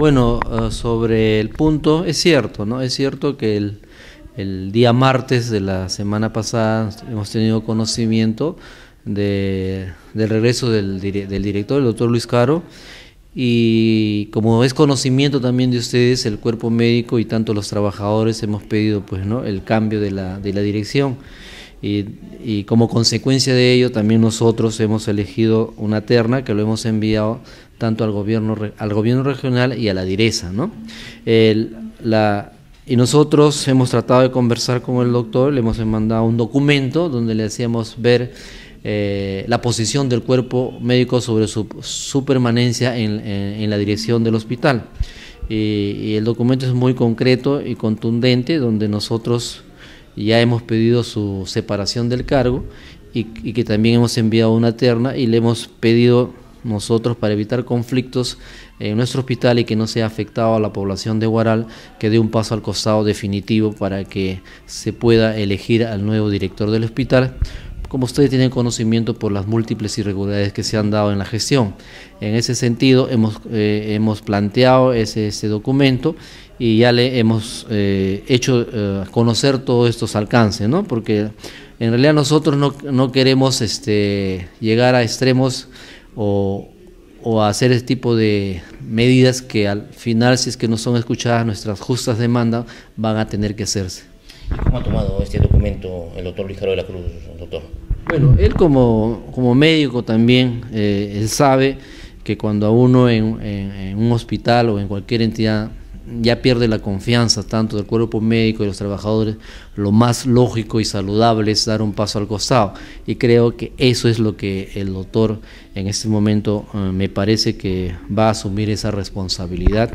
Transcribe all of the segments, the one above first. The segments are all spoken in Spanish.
Bueno, sobre el punto, es cierto, ¿no? Es cierto que el día martes de la semana pasada hemos tenido conocimiento del regreso del director, el doctor Luis Caro, y como es conocimiento también de ustedes, el cuerpo médico y tanto los trabajadores hemos pedido, pues, ¿no?, el cambio de la dirección. Y como consecuencia de ello también nosotros hemos elegido una terna que lo hemos enviado tanto al gobierno regional y a la DIRESA, ¿no? Y nosotros hemos tratado de conversar con el doctor, le hemos mandado un documento donde le hacíamos ver la posición del cuerpo médico sobre su permanencia en la dirección del hospital. Y el documento es muy concreto y contundente, donde nosotros ya hemos pedido su separación del cargo y que también hemos enviado una terna y le hemos pedido nosotros, para evitar conflictos en nuestro hospital y que no sea afectado a la población de Huaral, que dé un paso al costado definitivo para que se pueda elegir al nuevo director del hospital, como ustedes tienen conocimiento por las múltiples irregularidades que se han dado en la gestión. En ese sentido hemos planteado ese documento y ya le hemos hecho conocer todos estos alcances, ¿no? Porque en realidad nosotros no queremos llegar a extremos o hacer este tipo de medidas que al final, si es que no son escuchadas nuestras justas demandas, van a tener que hacerse. ¿Cómo ha tomado este documento el doctor Luis Caro de la Cruz, doctor? Bueno, él como médico también, él sabe que cuando a uno en un hospital o en cualquier entidad ya pierde la confianza tanto del cuerpo médico y los trabajadores, lo más lógico y saludable es dar un paso al costado, y creo que eso es lo que el doctor en este momento me parece que va a asumir esa responsabilidad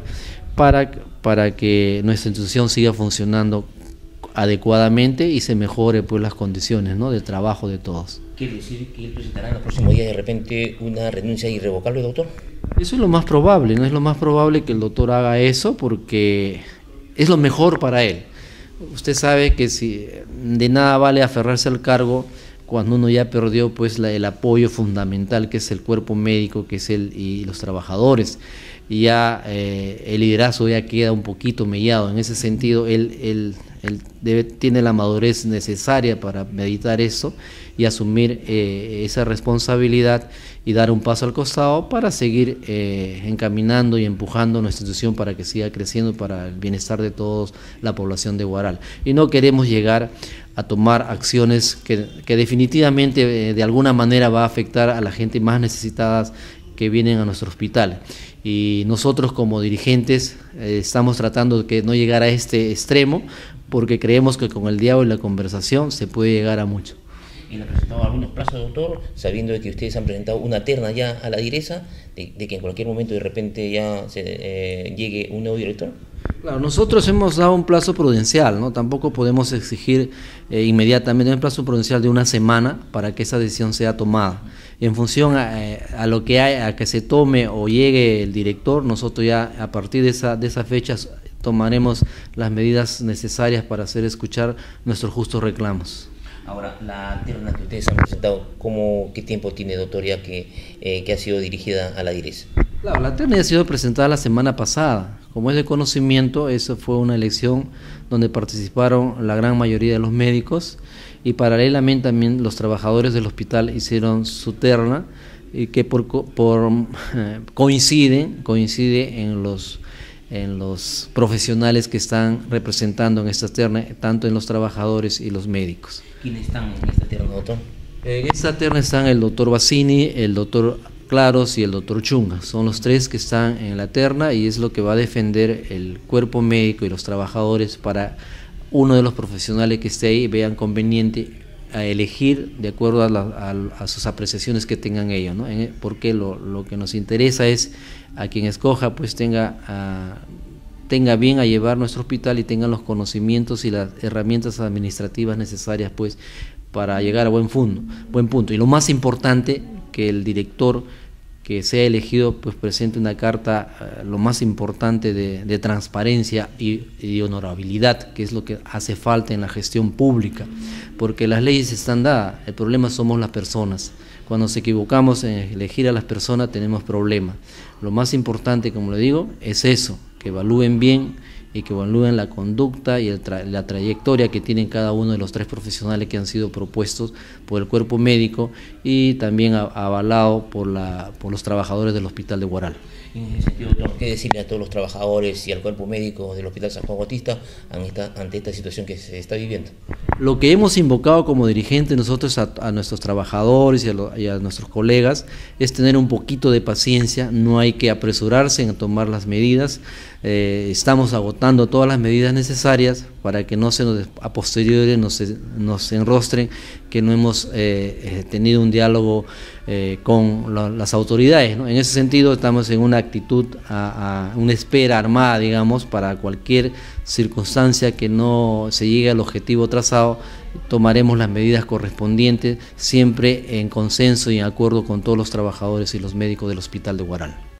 para que nuestra institución siga funcionando adecuadamente y se mejore, pues, las condiciones, ¿no?, de trabajo de todos. ¿Quiere decir que él presentará en los próximos días de repente una renuncia irrevocable, doctor? Eso es lo más probable, ¿no? Es lo más probable que el doctor haga eso, porque es lo mejor para él. Usted sabe que si de nada vale aferrarse al cargo cuando uno ya perdió, pues, el apoyo fundamental, que es el cuerpo médico, que es y los trabajadores, y ya el liderazgo ya queda un poquito mellado. En ese sentido, él tiene la madurez necesaria para meditar eso y asumir esa responsabilidad y dar un paso al costado para seguir encaminando y empujando nuestra institución para que siga creciendo para el bienestar de toda la población de Huaral. Y no queremos llegar a tomar acciones que definitivamente de alguna manera va a afectar a la gente más necesitada que vienen a nuestro hospital. Y nosotros como dirigentes estamos tratando de que no llegar a este extremo, porque creemos que con el diálogo y la conversación se puede llegar a mucho. ¿Y le han presentado algunos plazos, doctor, sabiendo de que ustedes han presentado una terna ya a la DIRESA, de que en cualquier momento de repente ya llegue un nuevo director? Claro, nosotros hemos dado un plazo prudencial, ¿no? Tampoco podemos exigir inmediatamente un plazo prudencial de una semana para que esa decisión sea tomada. Y en función a lo que hay, a que se tome o llegue el director, nosotros ya a partir de esa fecha tomaremos las medidas necesarias para hacer escuchar nuestros justos reclamos. Ahora, la terna que ustedes han presentado, ¿qué tiempo tiene, doctor, ya que ha sido dirigida a la DIRESA? Claro, la terna ha sido presentada la semana pasada. Como es de conocimiento, esa fue una elección donde participaron la gran mayoría de los médicos, y paralelamente también los trabajadores del hospital hicieron su terna, y que coincide en los profesionales que están representando en esta terna, tanto en los trabajadores y los médicos. ¿Quiénes están en esta terna, doctor? En esta terna están el doctor Bassini, el doctor Claros y el doctor Chunga. Son los tres que están en la terna, y es lo que va a defender el cuerpo médico y los trabajadores para uno de los profesionales que esté ahí vean conveniente a elegir de acuerdo a sus apreciaciones que tengan ellos, ¿no? Porque lo que nos interesa es a quien escoja, pues tenga bien a llevar nuestro hospital y tenga los conocimientos y las herramientas administrativas necesarias, pues, para llegar a buen punto. Y lo más importante, que el director que sea elegido, pues, presente una carta, lo más importante de transparencia y honorabilidad, que es lo que hace falta en la gestión pública, porque las leyes están dadas, el problema somos las personas. cuando nos equivocamos en elegir a las personas tenemos problemas. Lo más importante, como le digo, es eso, que evalúen bien y que evalúen la conducta y la trayectoria que tienen cada uno de los 3 profesionales que han sido propuestos por el cuerpo médico y también avalado por los trabajadores del Hospital de Huaral. En ese sentido, doctor, ¿qué decirle a todos los trabajadores y al cuerpo médico del Hospital San Juan Bautista ante esta situación que se está viviendo? Lo que hemos invocado como dirigentes nosotros a nuestros trabajadores y a nuestros colegas es tener un poquito de paciencia, no hay que apresurarse en tomar las medidas. Estamos agotando todas las medidas necesarias para que no se nos, a posteriori nos enrostren que no hemos tenido un diálogo con las autoridades, ¿no? En ese sentido estamos en una actitud, a una espera armada, digamos, para cualquier circunstancia que no se llegue al objetivo trazado. Tomaremos las medidas correspondientes, siempre en consenso y en acuerdo con todos los trabajadores y los médicos del Hospital de Huaral.